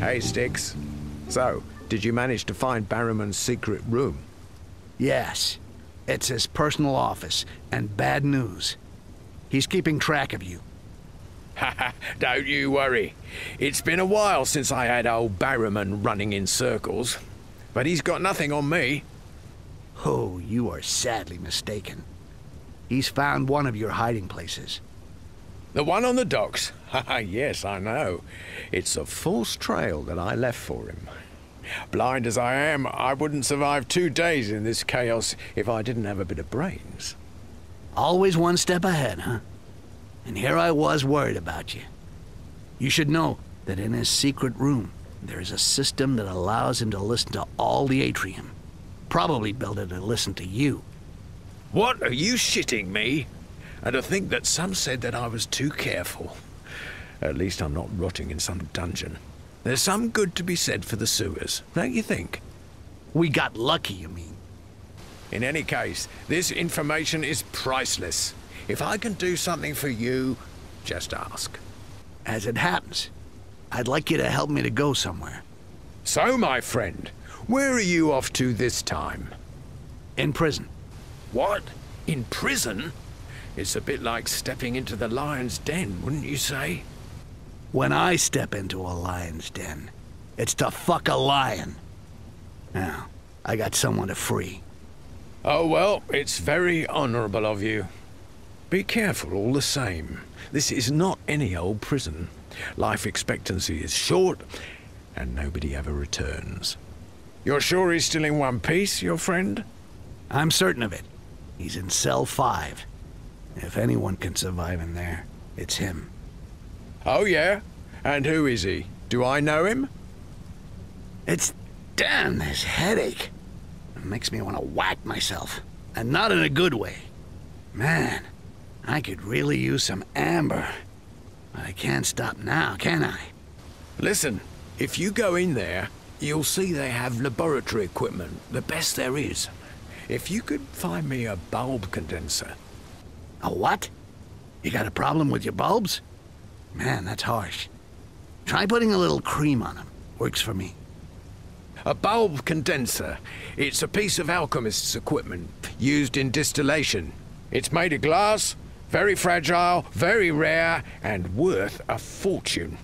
Hey, Styx. So, did you manage to find Barrowman's secret room? Yes. It's his personal office, and bad news. He's keeping track of you. Haha, don't you worry. It's been a while since I had old Barrowman running in circles. But he's got nothing on me. Oh, you are sadly mistaken. He's found one of your hiding places. The one on the docks? Haha, yes, I know. It's a false trail that I left for him. Blind as I am, I wouldn't survive 2 days in this chaos if I didn't have a bit of brains. Always one step ahead, huh? And here I was worried about you. You should know that in his secret room, there is a system that allows him to listen to all the atrium. Probably built it to listen to you. What, are you shitting me? And to think that some said that I was too careful. At least I'm not rotting in some dungeon. There's some good to be said for the sewers, don't you think? We got lucky, you mean? In any case, this information is priceless. If I can do something for you, just ask. As it happens, I'd like you to help me to go somewhere. So, my friend, where are you off to this time? In prison. What? In prison? It's a bit like stepping into the lion's den, wouldn't you say? When I step into a lion's den, it's to fuck a lion. Now, I got someone to free. Oh, well, it's very honorable of you. Be careful all the same. This is not any old prison. Life expectancy is short, and nobody ever returns. You're sure he's still in one piece, your friend? I'm certain of it. He's in cell 5. If anyone can survive in there, it's him. Oh, yeah? And who is he? Do I know him? It's... damn, this headache. It makes me want to whack myself. And not in a good way. Man, I could really use some amber. But I can't stop now, can I? Listen, if you go in there, you'll see they have laboratory equipment, the best there is. If you could find me a bulb condenser. A what? You got a problem with your bulbs? Man, that's harsh. Try putting a little cream on them. Works for me. A bulb condenser. It's a piece of alchemist's equipment used in distillation. It's made of glass, very fragile, very rare, and worth a fortune.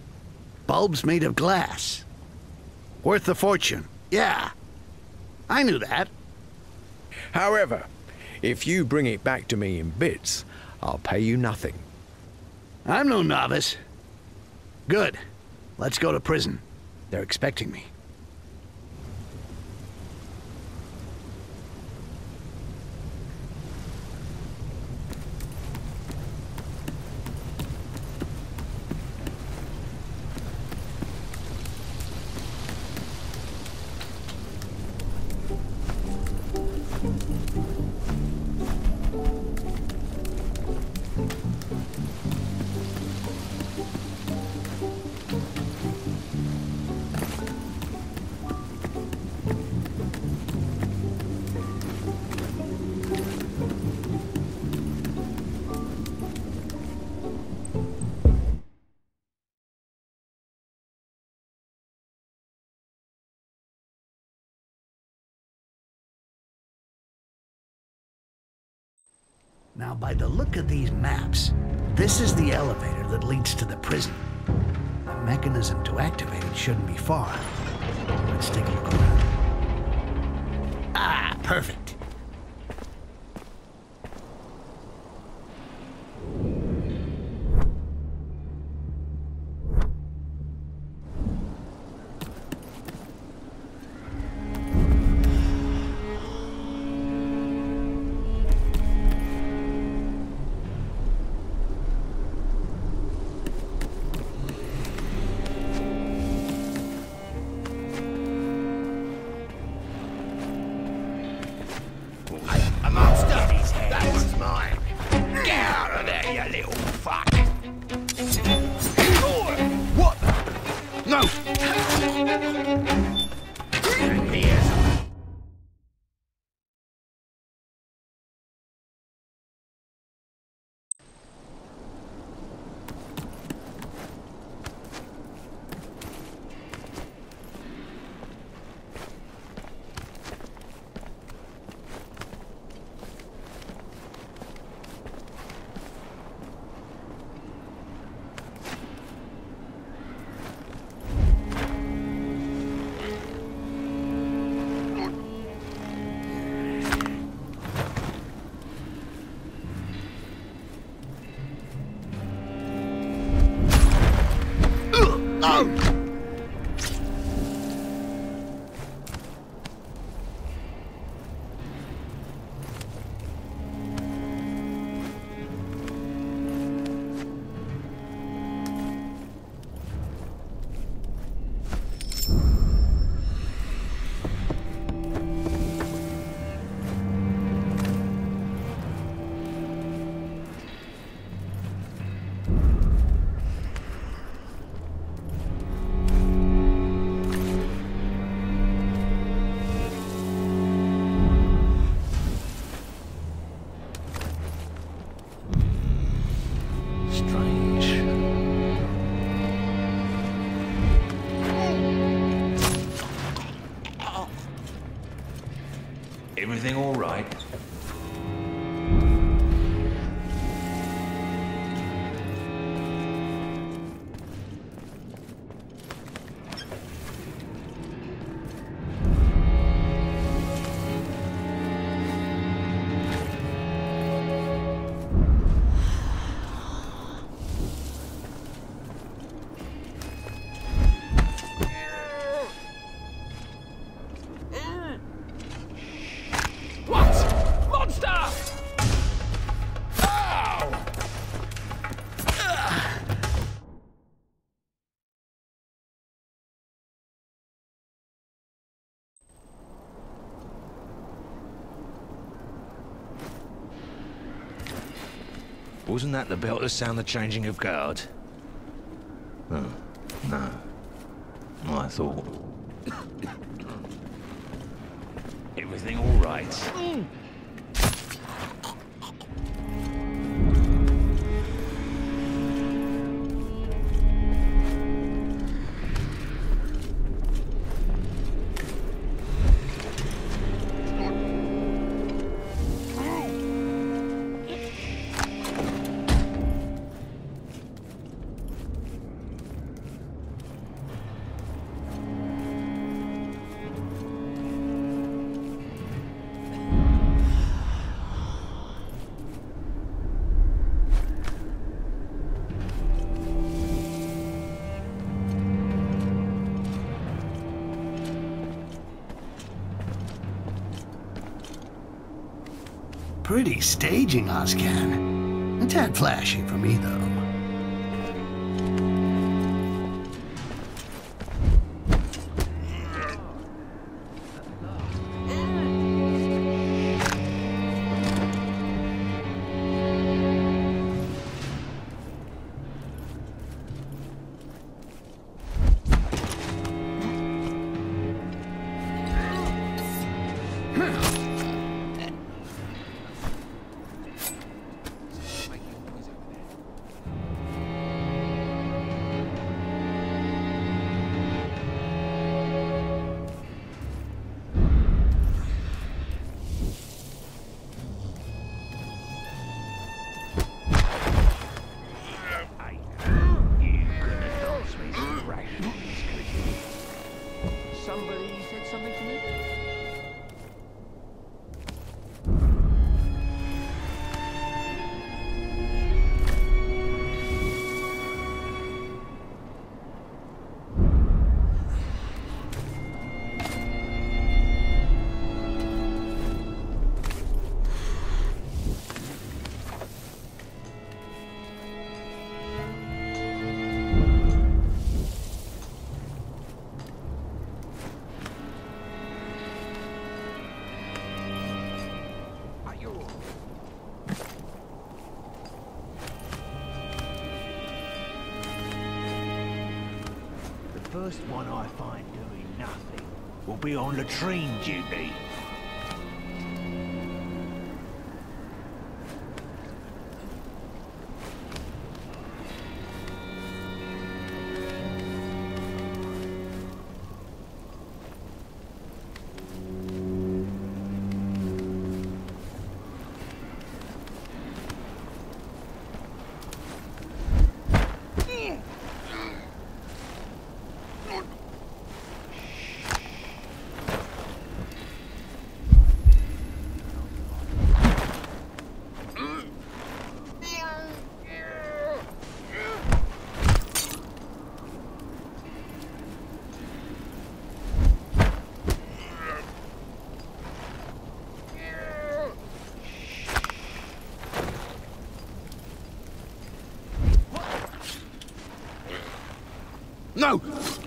Bulbs made of glass. Worth a fortune. Yeah. I knew that. However, if you bring it back to me in bits, I'll pay you nothing. I'm no novice. Good. Let's go to prison. They're expecting me. Now, by the look of these maps, this is the elevator that leads to the prison. The mechanism to activate it shouldn't be far. Let's take a look around. Ah, perfect. Everything all right? Wasn't that the bell to sound the changing of guard? Oh, no. I thought. Everything all right? Pretty staging, Oscan. A tad flashy for me, though. Somebody said something to me? First one I find doing nothing will be on latrine duty. No!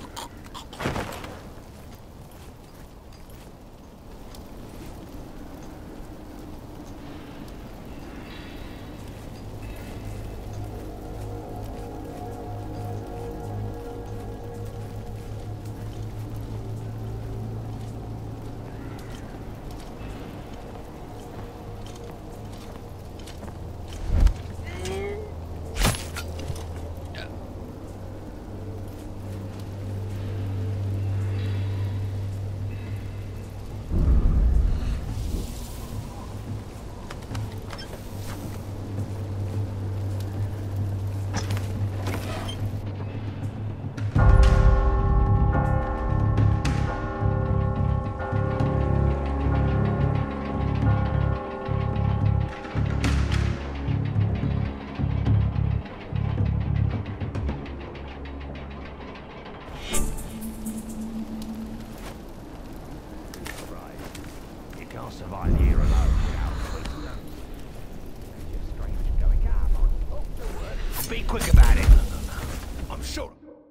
Survive here alone without wisdom. You're strange going. Come on, talk to work. Be quick about it. I'm sure.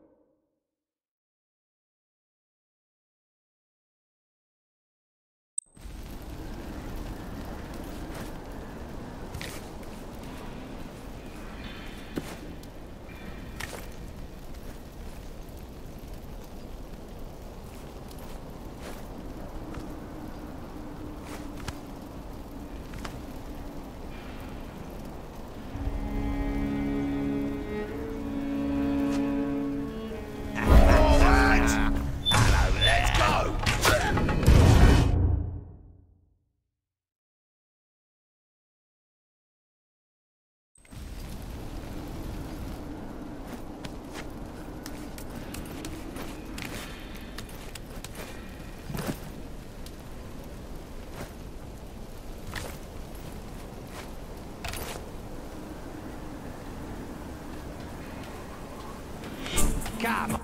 Come.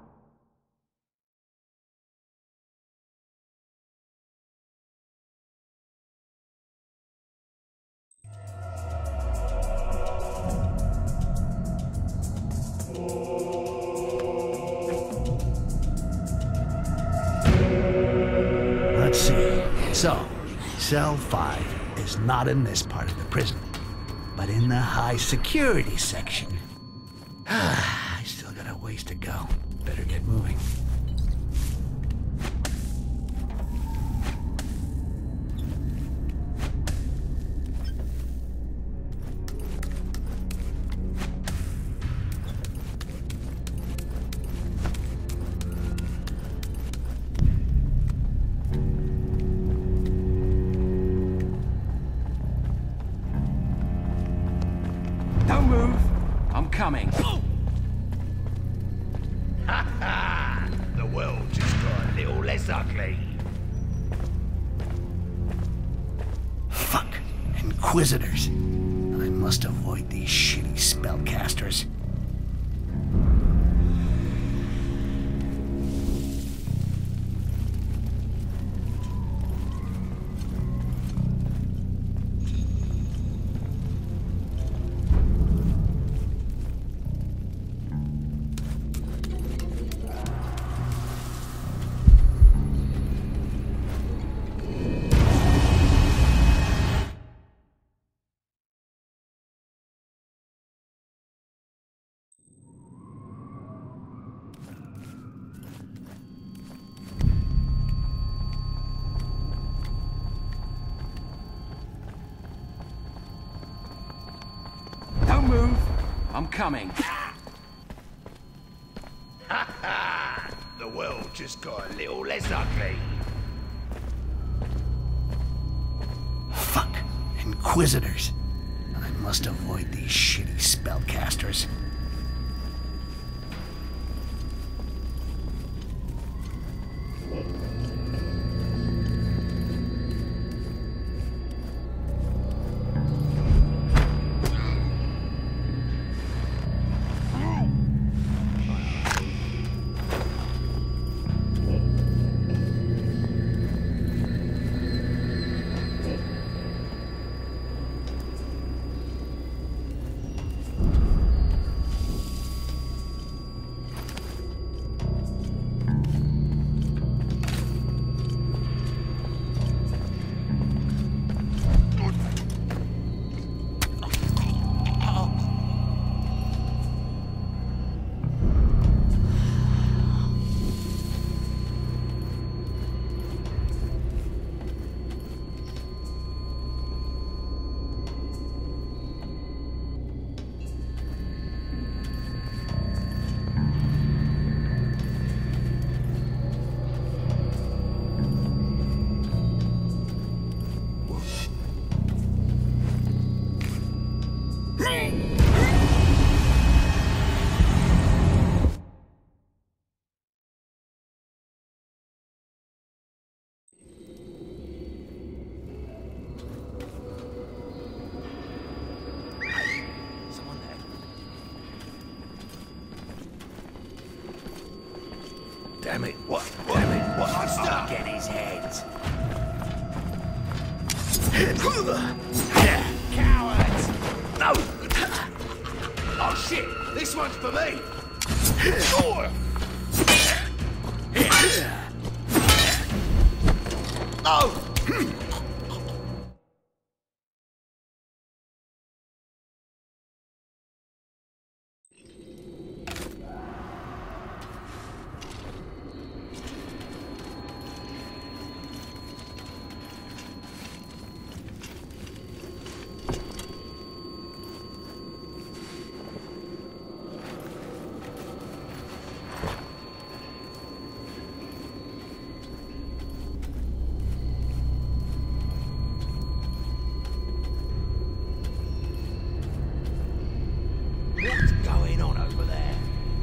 Let's see. So, cell 5 is not in this part of the prison, but in the high security section. I still got a ways to go. Better get moving. Don't move. I'm coming. Ha ha! The world just got a little less ugly. Fuck. Inquisitors. I must avoid these shitty spellcasters. Don't move. I'm coming. Ha ha! The world just got a little less ugly. Fuck. Inquisitors. I must avoid these shitty spellcasters. Damn it. What? Damn it. What? I'll get his head. Cowards! No! Oh shit! This one's for me! Oh! What's going on over there?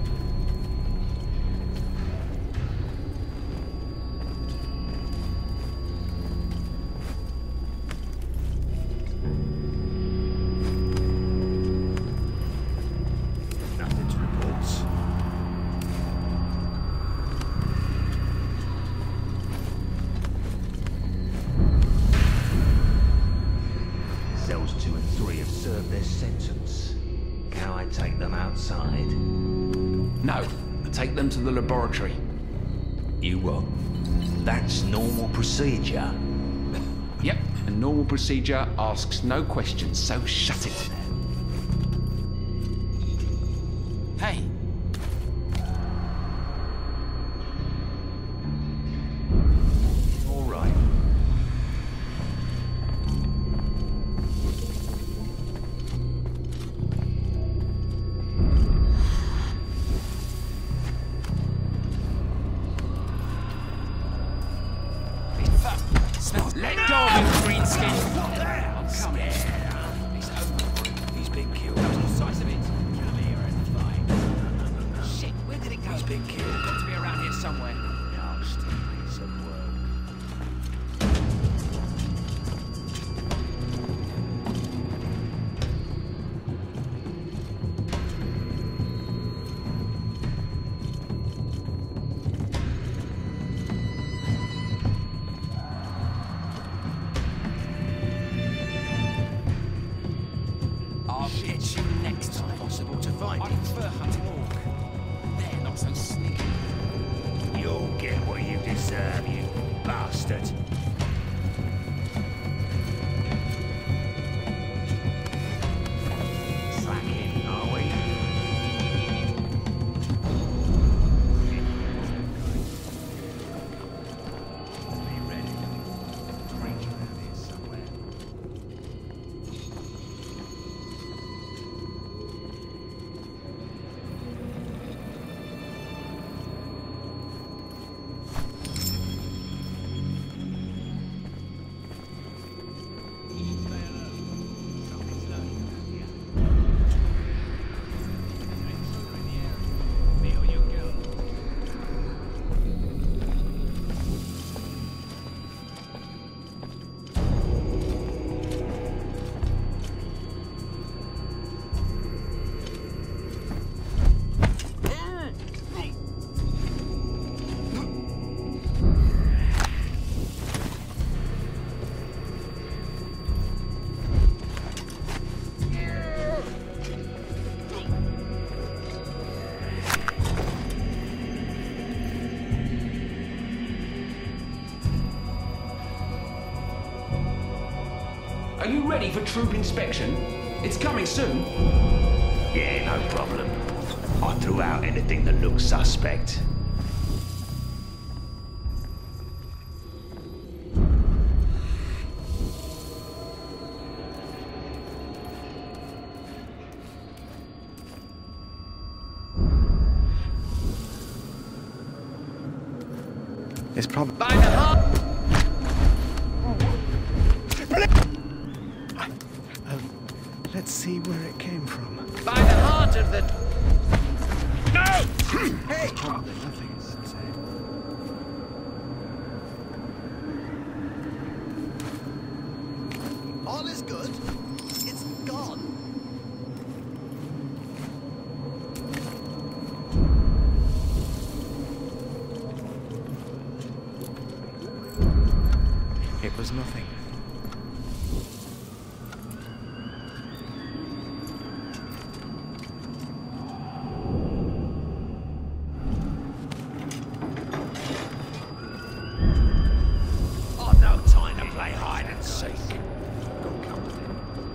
Nothing to report. Cells 2 and 3 have served their sentence. Can I take them outside? No, take them to the laboratory. You what? That's normal procedure. Yep, and normal procedure asks no questions, so shut it. Hey. All right. Let go of him, greenskin! I'm coming. He's over. He's been killed. That was the size of it. Come here and fight. Shit, where did it go? He's been killed. Got to be around here somewhere. Nasty piece of work. I'll get you next time. Impossible to find. I prefer hunting orc. They're not so sneaky. You'll get what you deserve, you bastard. Slacking, are we? Be ready. Creature around here somewhere. Are you ready for troop inspection? It's coming soon. Yeah, no problem. I threw out anything that looks suspect. It's probably... By the heart! Let's see where it came from. By the heart of the... No! Hey! Probably nothing, is it? All is good. It's gone. it was nothing. I've no time to play hide and seek. Good company.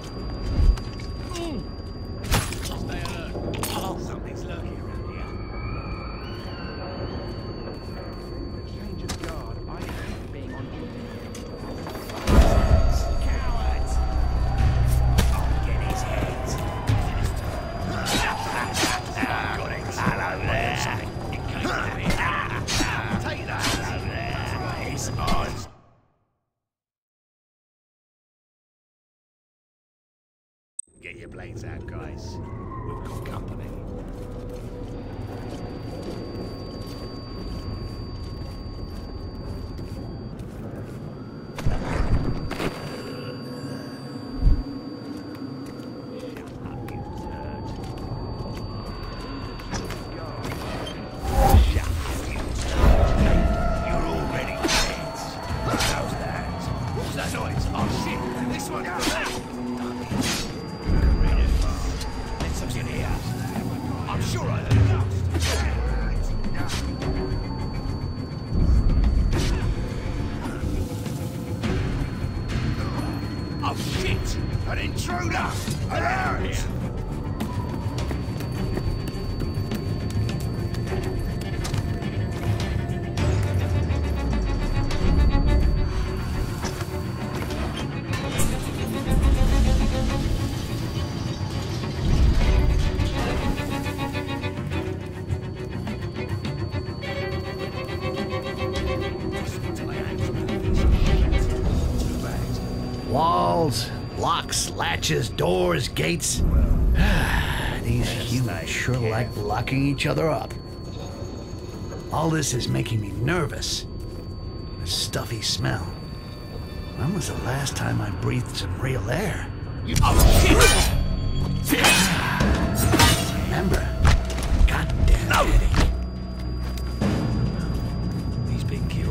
Stay alert. Oh, something's lurking around here. Change of guard. I hate being on duty. Cowards! I'll get his head. Got it. Hello there. It came from here. Take that. Hello there. It's ours. Get your blades out, guys. We've got company. An intruder! Alert! Walls, locks, latches, doors, gates. These humans sure like locking each other up. All this is making me nervous. The stuffy smell. When was the last time I breathed some real air? Remember? Goddamn headache. He's been killed.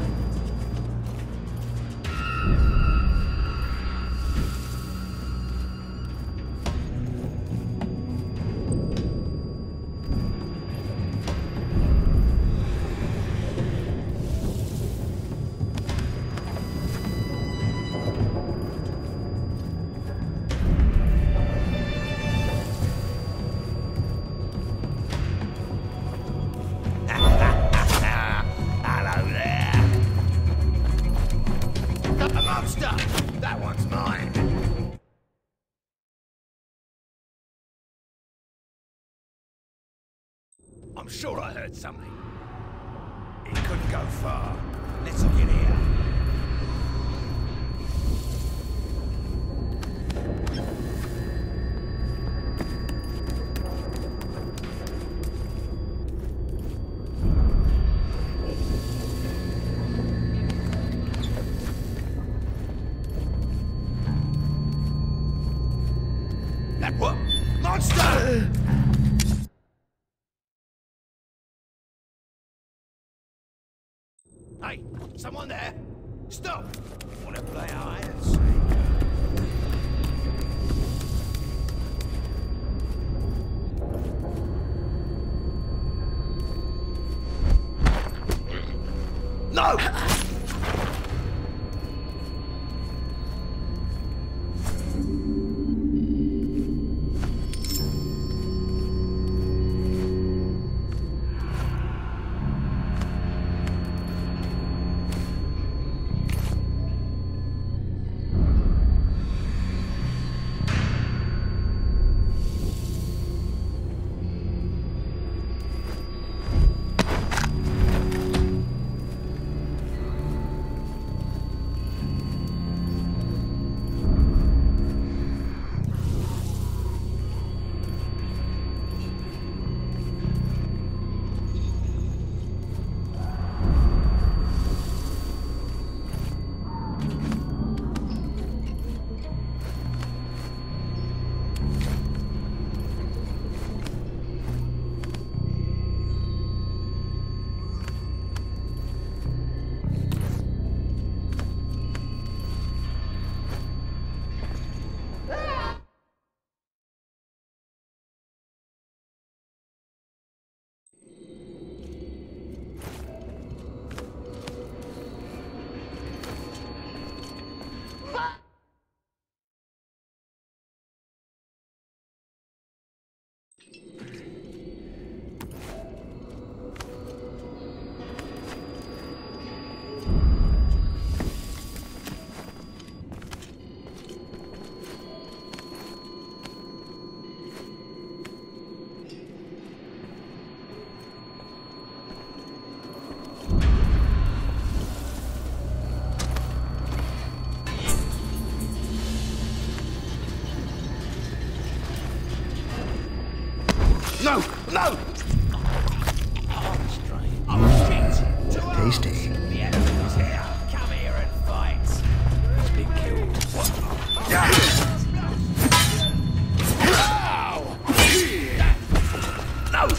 That one's mine. I'm sure I heard something. It couldn't go far. Let's look in here. What? Monster! Hey, someone there? Stop! Wanna play hide and seek? No! No! Oh, strange. Oh, shit! Two arms. Tasty. The enemy's here. Come here and fight. He's been killed. What? No!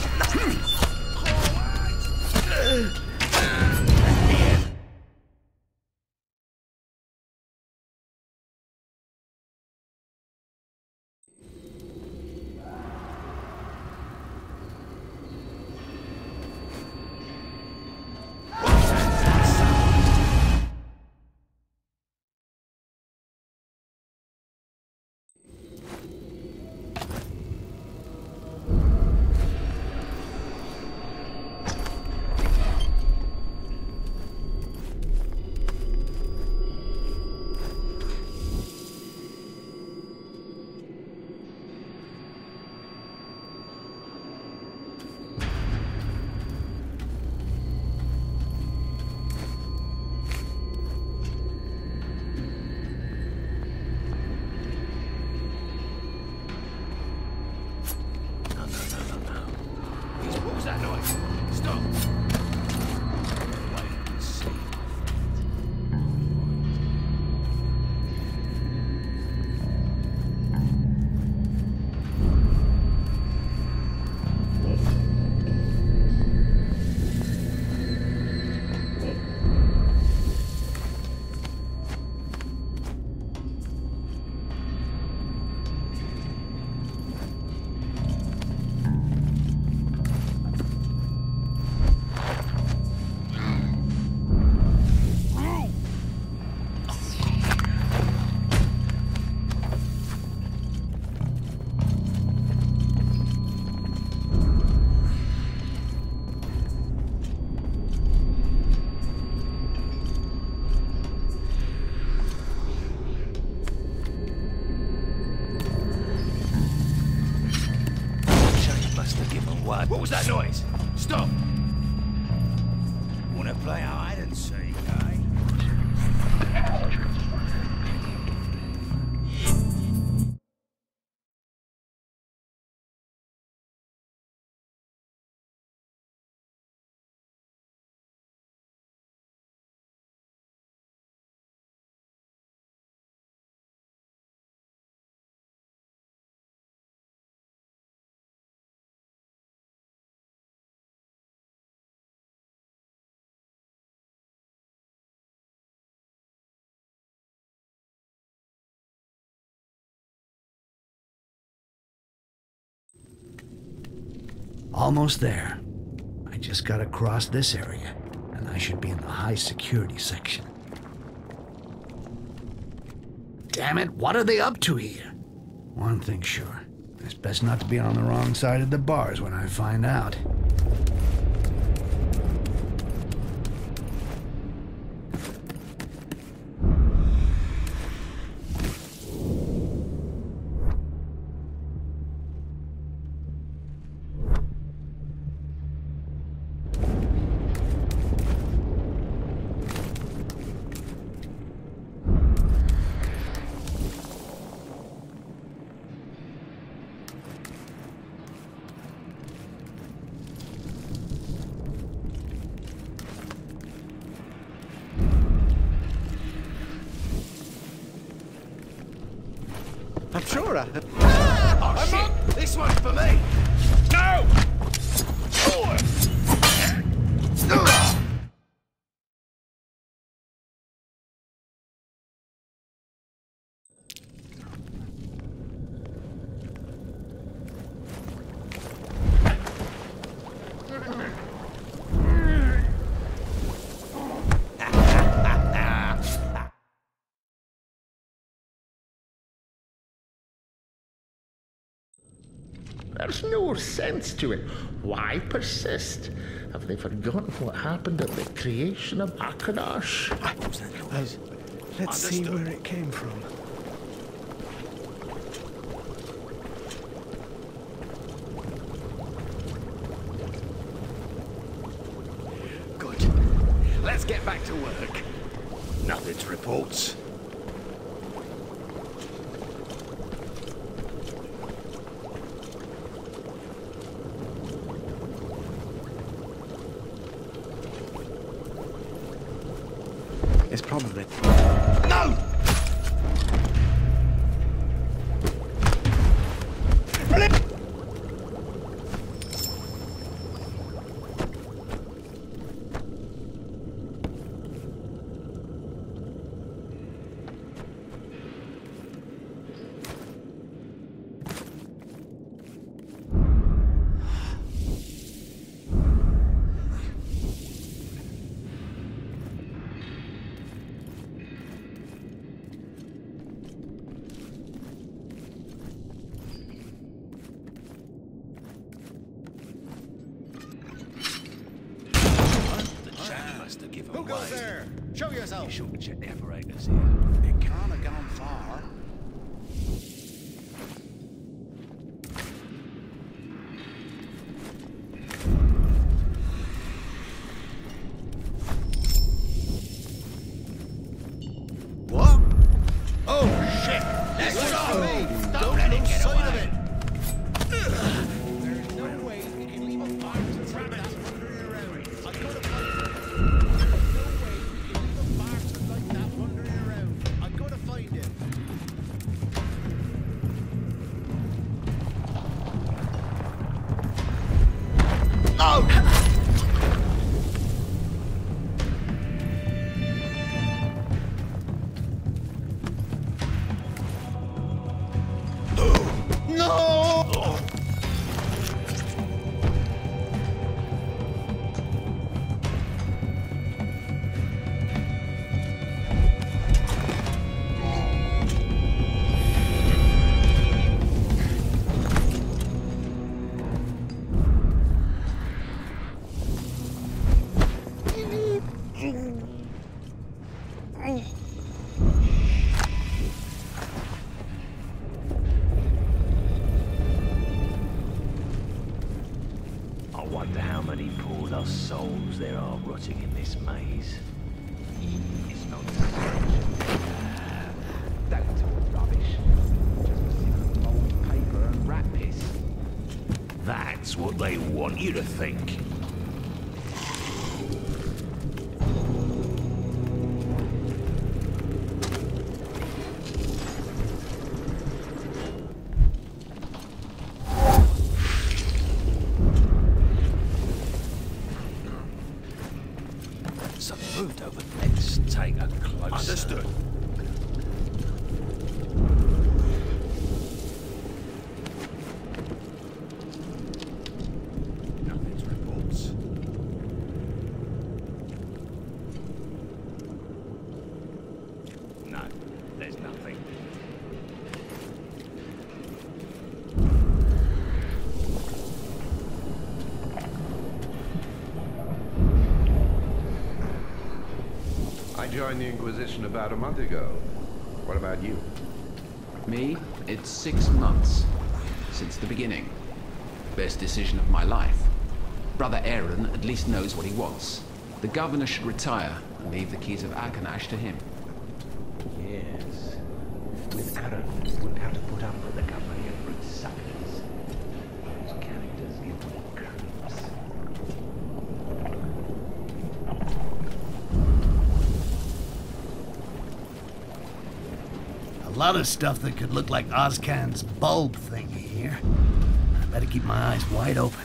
What was that noise? Stop! Wait and see, my What was that noise? Stop! Wanna play hide and seek, eh? Almost there. I just gotta cross this area, and I should be in the high security section. Damn it, what are they up to here? One thing's sure. It's best not to be on the wrong side of the bars when I find out. I'm sure I... Oh, shit! This one's for me! No! There's no sense to it. Why persist? Have they forgotten what happened at the creation of Akadash? Let's see where it came from. Good. Let's get back to work. Nothing to report. It's probably... No! Who goes there? Show yourself. You should check the apparatus here. It can't have gone far. What? Oh shit! Let's go! Don't let it get away. There's no way we can leave a fire to trap that wandering around. I've got to find it. I wonder how many poor lost souls there are rotting in this maze. It's not don't talk rubbish. Just old paper and rat piss. That's what they want you to think. Something moved over. Let's take a closer. Understood. Nothing's reports. No, there's nothing. I joined the Inquisition about a month ago. What about you? Me, it's 6 months. Since the beginning. Best decision of my life. Brother Aaron at least knows what he wants. The governor should retire and leave the keys of Akanash to him. Yes. With Aaron, we'll have to put up with the company of brute suckers. Those characters give me cramps. A lot of stuff that could look like Ozcan's bulb thing here. I better keep my eyes wide open.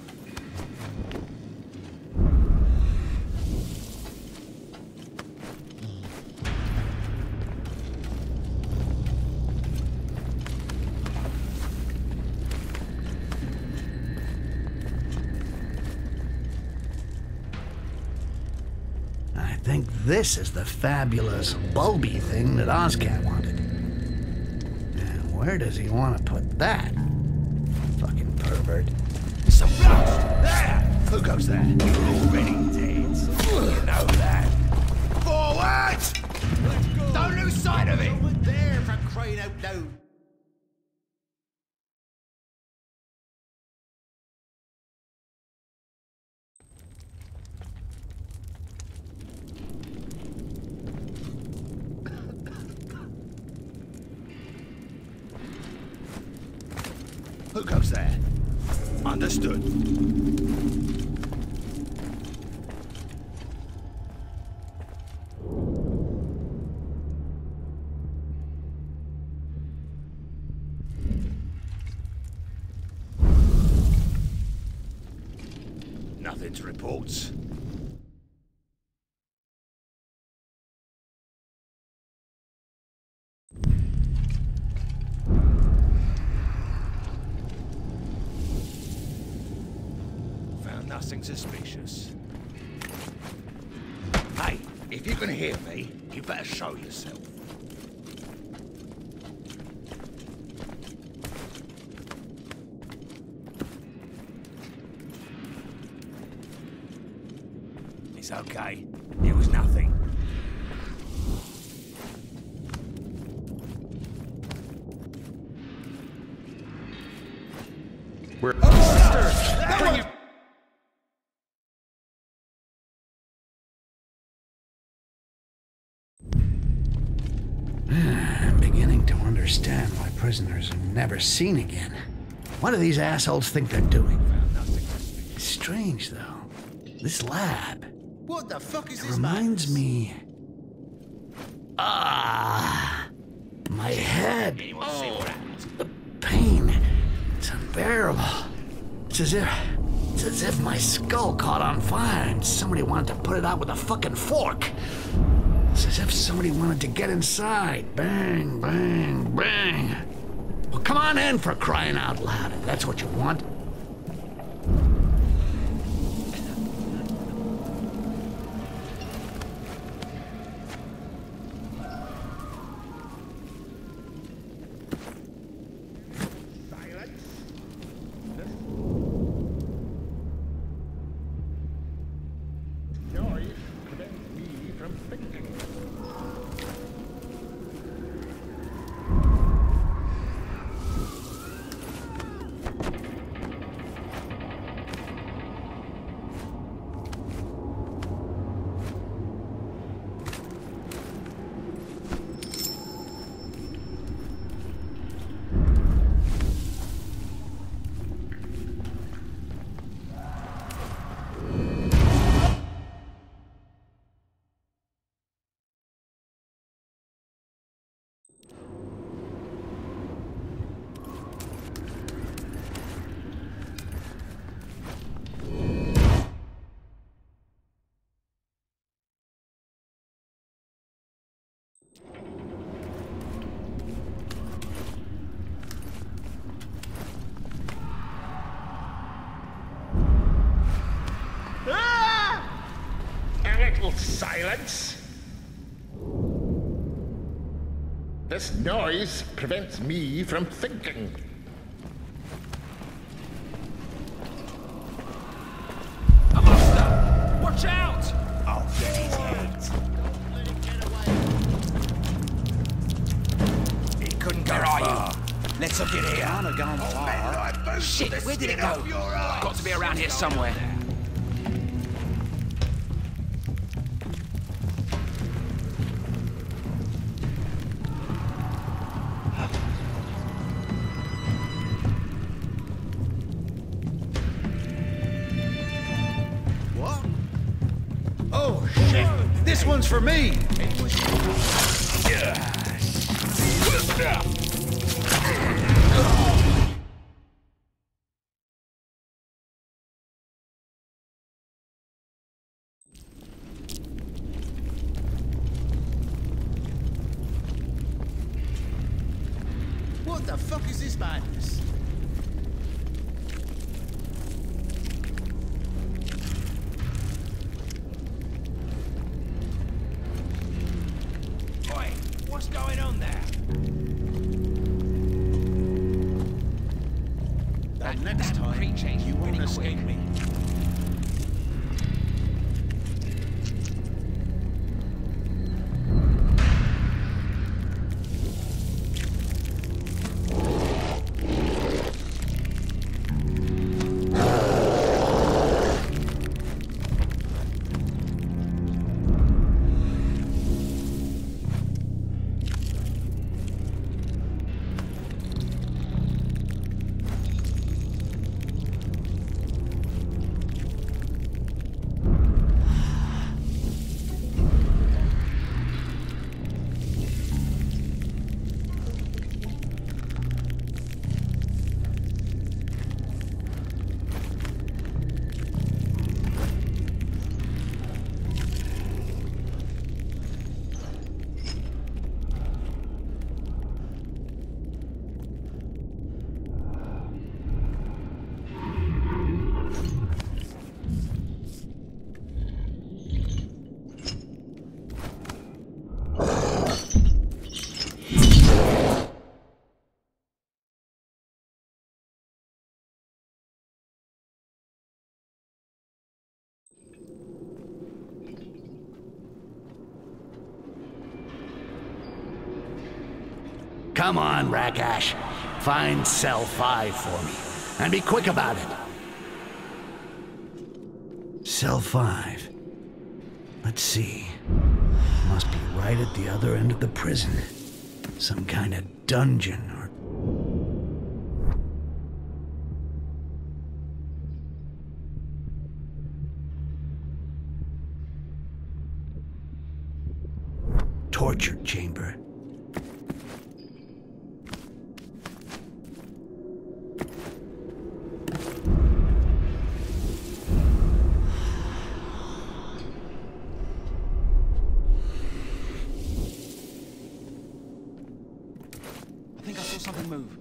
I think this is the fabulous bulby thing that Ozcan wanted. And where does he want to put that? Fucking pervert. Some blood! There! Who goes there? You're already dead. You know that. Forward! Don't lose sight of it! Over there, for crying out loud. Who goes there? Understood. Nothing to report. Found nothing suspicious. Hey, if you can hear me, you better show yourself. It's okay. It was nothing. We're Bring it. I'm beginning to understand why prisoners are never seen again. What do these assholes think they're doing? It's strange, though. This lab What the fuck is this, reminds me... my head. The pain. It's unbearable. It's as if my skull caught on fire and somebody wanted to put it out with a fucking fork. It's as if somebody wanted to get inside. Bang, bang, bang. Well, come on in, for crying out loud, if that's what you want. Noise prevents me from thinking. A little silence. This noise prevents me from thinking. A monster! Watch out! I'll get his head. Let it get away. It couldn't go Where are far. Let's look in here. Can't have gone far. Shit, where did it go? Got to be around here somewhere. What? Oh, shit! This one's for me! What the fuck is this madness? Oi, what's going on there? That next That time, crate changed you won't really escape quick. me. Come on, Rakash. Find cell 5 for me. And be quick about it. Cell 5. Let's see. Must be right at the other end of the prison. Some kind of dungeon or... torture chamber. I think I saw something move.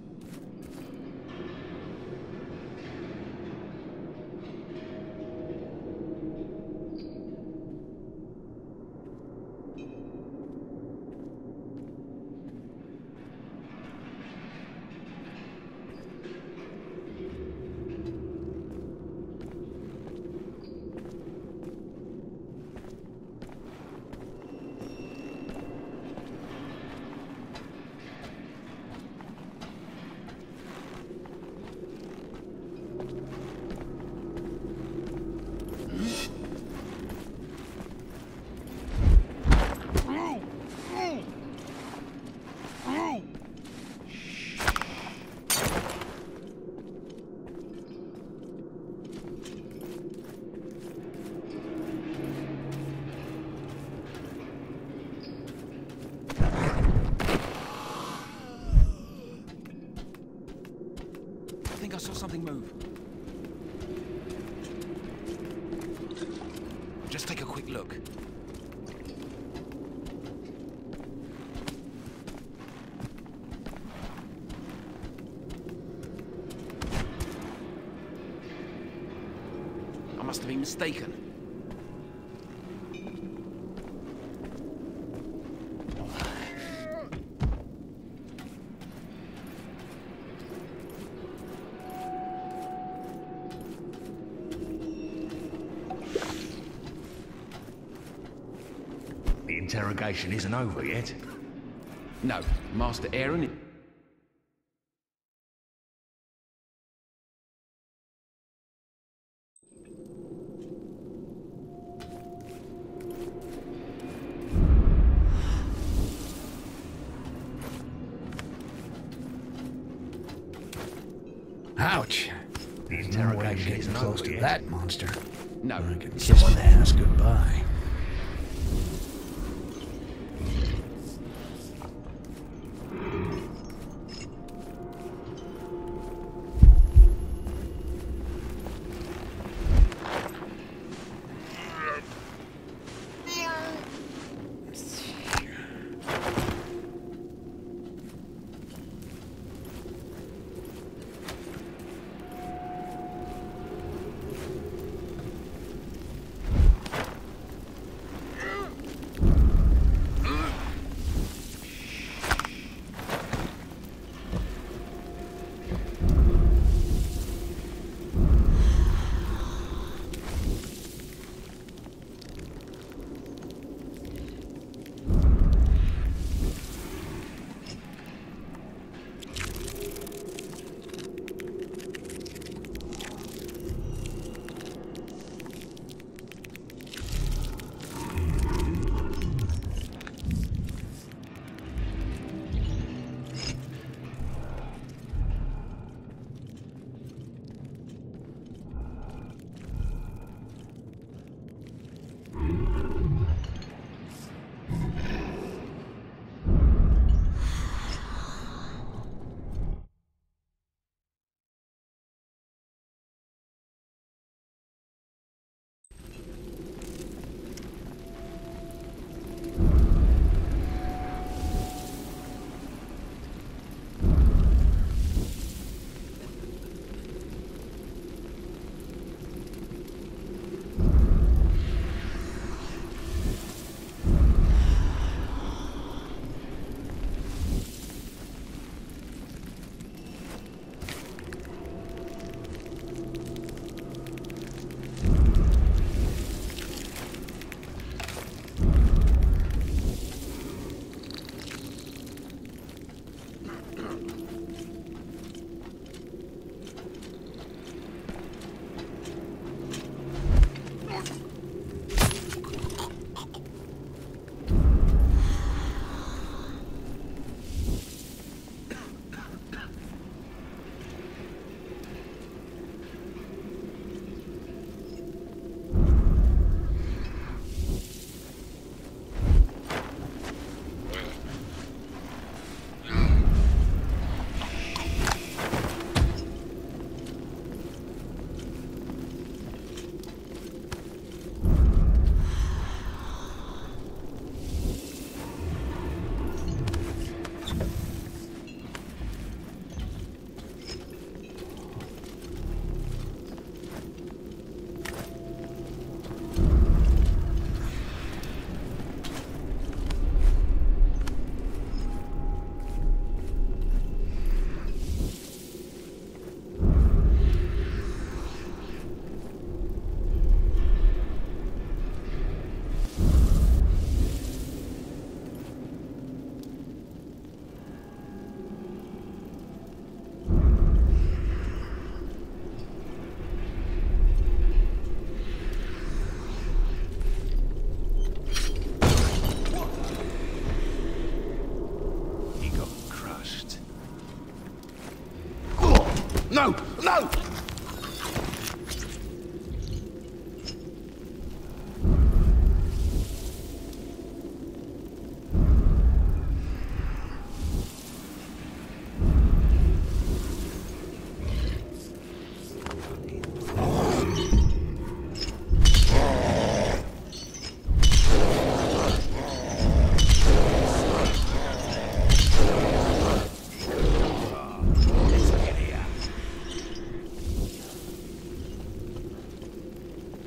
I saw something move. Just take a quick look. I must have been mistaken. The interrogation isn't over yet. No, Master Aaron... Ouch. The No way I'm interrogation getting isn't close over to yet. that monster. No, I can kiss someone... my ass goodbye.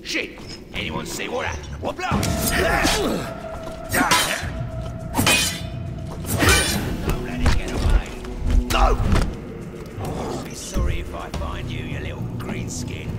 Shit! Anyone see what happened? What blow? Don't let it get away. No! I'll be sorry if I find you, you little green skin.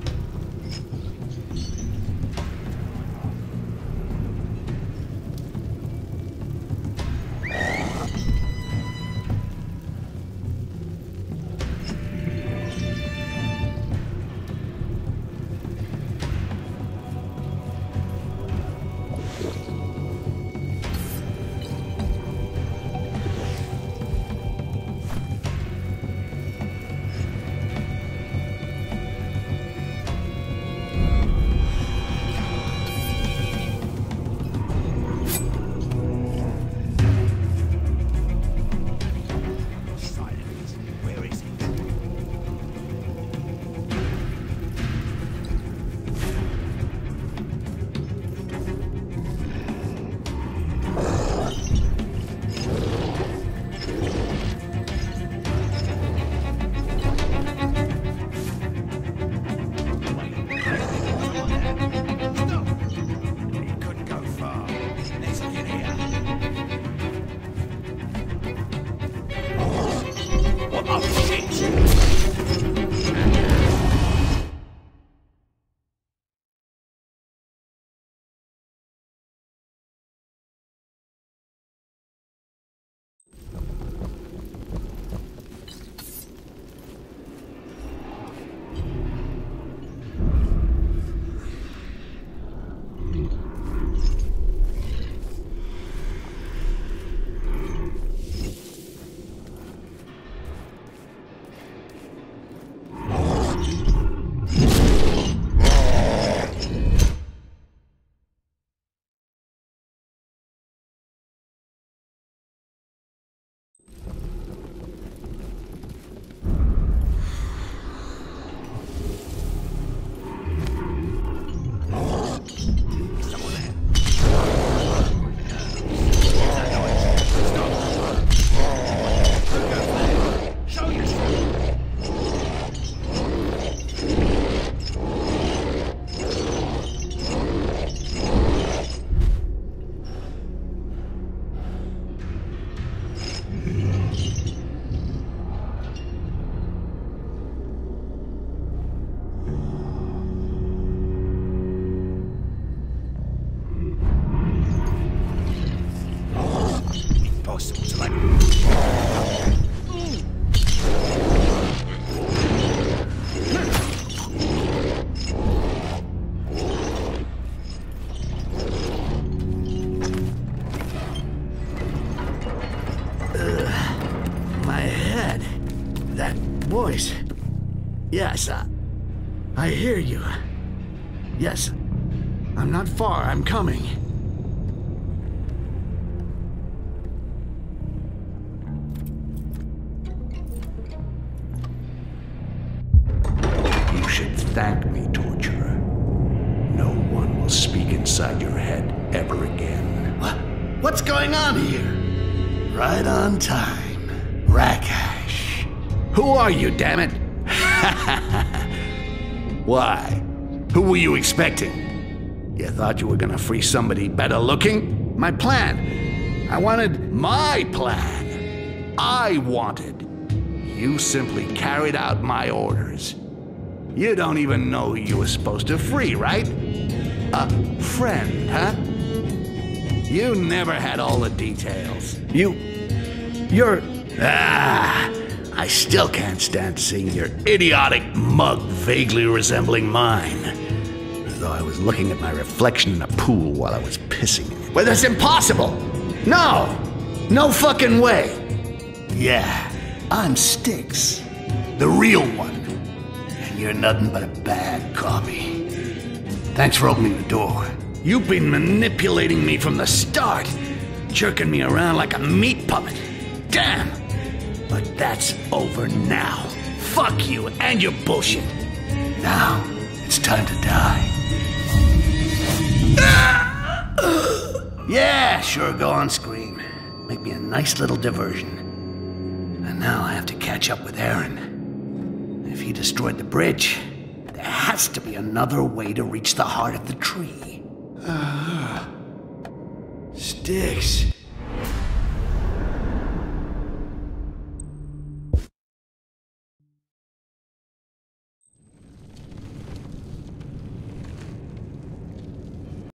voice. Yes, I hear you. Yes, I'm not far. I'm coming. You should thank me, torturer. No one will speak inside your head ever again. What's going on here? Right on time. Rakash. Who are you, damn it? Why? Who were you expecting? You thought you were gonna free somebody better looking? My plan. I wanted my plan. I wanted. You simply carried out my orders. You don't even know who you were supposed to free, right? A friend, huh? You never had all the details. You're... I still can't stand seeing your idiotic mug vaguely resembling mine. As though I was looking at my reflection in a pool while I was pissing. Well, that's impossible! No! No fucking way! Yeah, I'm Styx. The real one. And you're nothing but a bad copy. Thanks for opening the door. You've been manipulating me from the start, jerking me around like a meat puppet. Damn! But that's over now. Fuck you and your bullshit. Now, it's time to die. Yeah, sure, go on, scream. Make me a nice little diversion. And now I have to catch up with Aaron. If he destroyed the bridge, There has to be another way to reach the heart of the tree. Styx.